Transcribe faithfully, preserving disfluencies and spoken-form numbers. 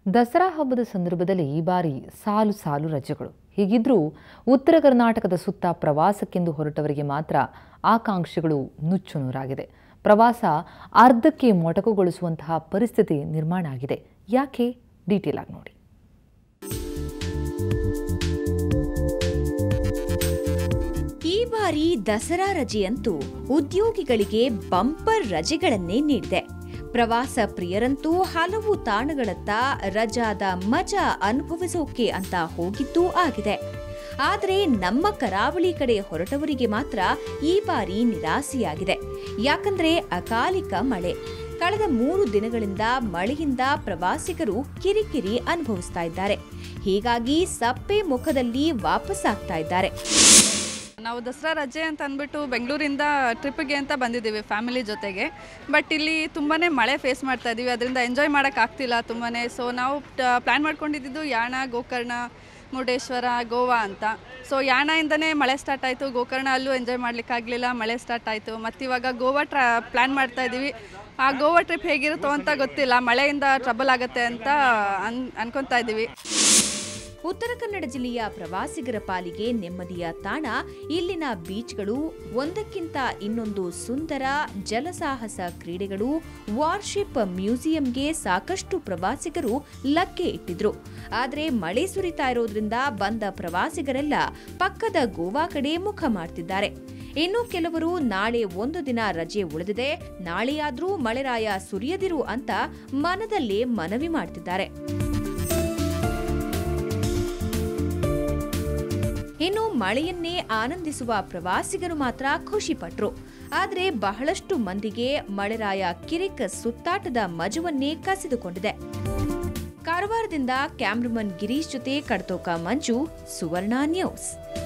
ದಸರಾ ಹಬ್ಬದ ಸಂದರ್ಭದಲ್ಲಿ ಈ ಬಾರಿ ಸಾಲು ಸಾಲು ರಜೆಗಳು. ಹೀಗಿದ್ರೂ ಉತ್ತರ ಕರ್ನಾಟಕದ ಸುತ್ತ ಪ್ರವಾಸಕ್ಕೆಂದು ಹೊರಟವರಿಗೆ ಮಾತ್ರ ಆಕಾಂಕ್ಷೆಗಳು ನುಚ್ಚುನೂರಾಗಿದೆ. ಪ್ರವಾಸ ಅರ್ಧಕ್ಕೆ ಮೊಟಕುಗೊಳಿಸುವಂತಹ ಪರಿಸ್ಥಿತಿ ನಿರ್ಮಾಣ ಆಗಿದೆ. ಯಾಕೆ? ಡೀಟೇಲ್ ಆಗಿ ನೋಡಿ. ಈ ಬಾರಿ ದಸರಾ ರಜೆಯಂತೂ ಉದ್ಯೋಗಿಗಳಿಗೆ ಬಂಪರ್ ರಜೆಗಳನ್ನೇ ನೀಡಿದೆ. ಪ್ರವಾಸ ಪ್ರಿಯರಂತೂ ಹಲವು ತಾಣಗಳತ್ತ ರಜಾದ ಮಜಾ ಅನುಭವಿಸೋಕೆ ಅಂತ ಹೋಗಿದ್ದೂ ಆಗಿದೆ. ಆದರೆ ನಮ್ಮ ಕರಾವಳಿ ಕಡೆ ಹೊರಟವರಿಗೆ ಮಾತ್ರ ಈ ಬಾರಿ ನಿರಾಸೆಯಾಗಿದೆ. ಯಾಕಂದ್ರೆ ಅಕಾಲಿಕ ಮಳೆ. ಕಳೆದ ಮೂರು ದಿನಗಳಿಂದ ಮಳೆಯಿಂದ ಪ್ರವಾಸಿಗರು ಕಿರಿಕಿರಿ ಅನುಭವಿಸ್ತಾ ಇದ್ದಾರೆ. ಹೀಗಾಗಿ ಸಪ್ಪೆ ಮುಖದಲ್ಲಿ ವಾಪಸ್ಸಾಗ್ತಾ ಇದ್ದಾರೆ. ನಾವು ದಸರಾ ರಜೆ ಅಂತ ಅಂದ್ಬಿಟ್ಟು ಬೆಂಗಳೂರಿಂದ ಟ್ರಿಪ್ಗೆ ಅಂತ ಬಂದಿದ್ದೀವಿ ಫ್ಯಾಮಿಲಿ ಜೊತೆಗೆ. ಬಟ್ ಇಲ್ಲಿ ತುಂಬಾ ಮಳೆ ಫೇಸ್ ಮಾಡ್ತಾ ಇದ್ದೀವಿ. ಅದರಿಂದ ಎಂಜಾಯ್ ಮಾಡೋಕ್ಕಾಗ್ತಿಲ್ಲ ತುಂಬಾ. ಸೊ ನಾವು ಪ್ಲ್ಯಾನ್ ಮಾಡ್ಕೊಂಡಿದ್ದು ಯಾಣ, ಗೋಕರ್ಣ, ಮುರುಡೇಶ್ವರ, ಗೋವಾ ಅಂತ. ಸೊ ಯಾಣಯಿಂದನೇ ಮಳೆ ಸ್ಟಾರ್ಟ್ ಆಯಿತು. ಗೋಕರ್ಣ ಅಲ್ಲೂ ಎಂಜಾಯ್ ಮಾಡಲಿಕ್ಕಾಗಲಿಲ್ಲ, ಮಳೆ ಸ್ಟಾರ್ಟ್ ಆಯಿತು. ಮತ್ತು ಇವಾಗ ಗೋವಾ ಟ್ರಾ ಪ್ಲ್ಯಾನ್ ಮಾಡ್ತಾ ಇದ್ದೀವಿ. ಆ ಗೋವಾ ಟ್ರಿಪ್ ಹೇಗಿರುತ್ತೋ ಅಂತ ಗೊತ್ತಿಲ್ಲ, ಮಳೆಯಿಂದ ಟ್ರಬಲ್ ಆಗುತ್ತೆ ಅಂತ ಅನ್ ಅನ್ಕೊತಾ ಇದ್ದೀವಿ. ಉತ್ತರ ಕನ್ನಡ ಜಿಲ್ಲೆಯ ಪ್ರವಾಸಿಗರ ಪಾಲಿಗೆ ನೆಮ್ಮದಿಯ ತಾಣ ಇಲ್ಲಿನ ಬೀಚ್ಗಳು. ಒಂದಕ್ಕಿಂತ ಇನ್ನೊಂದು ಸುಂದರ ಜಲಸಾಹಸ ಕ್ರೀಡೆಗಳು. ವಾರ್ಶಿಪ್ ಮ್ಯೂಸಿಯಂಗೆ ಸಾಕಷ್ಟು ಪ್ರವಾಸಿಗರು ಲಗ್ಗೆ ಇಟ್ಟಿದ್ರು. ಆದರೆ ಮಳೆ ಸುರಿತಾ ಇರೋದ್ರಿಂದ ಬಂದ ಪ್ರವಾಸಿಗರೆಲ್ಲ ಪಕ್ಕದ ಗೋವಾ ಕಡೆ ಮುಖ ಮಾಡ್ತಿದ್ದಾರೆ. ಇನ್ನು ಕೆಲವರು ನಾಳೆ ಒಂದು ದಿನ ರಜೆ ಉಳಿದಿದೆ, ನಾಳೆಯಾದ್ರೂ ಮಳೆರಾಯ ಸುರಿಯದಿರು ಅಂತ ಮನದಲ್ಲೇ ಮನವಿ ಮಾಡ್ತಿದ್ದಾರೆ. ಇನ್ನು ಮಳೆಯನ್ನೇ ಆನಂದಿಸುವ ಪ್ರವಾಸಿಗರು ಮಾತ್ರ ಖುಷಿ ಪಟ್ರು. ಆದರೆ ಬಹಳಷ್ಟು ಮಂದಿಗೆ ಮಳೆರಾಯ ಕಿರಿಕ್ ಸುತ್ತಾಟದ ಮಜವನ್ನೇ ಕಸಿದುಕೊಂಡಿದೆ. ಕಾರವಾರದಿಂದ ಕ್ಯಾಮ್ರಾಮನ್ ಗಿರೀಶ್ ಜೊತೆ ಕಡ್ತೋಕ ಮಂಜು, ಸುವರ್ಣ ನ್ಯೂಸ್.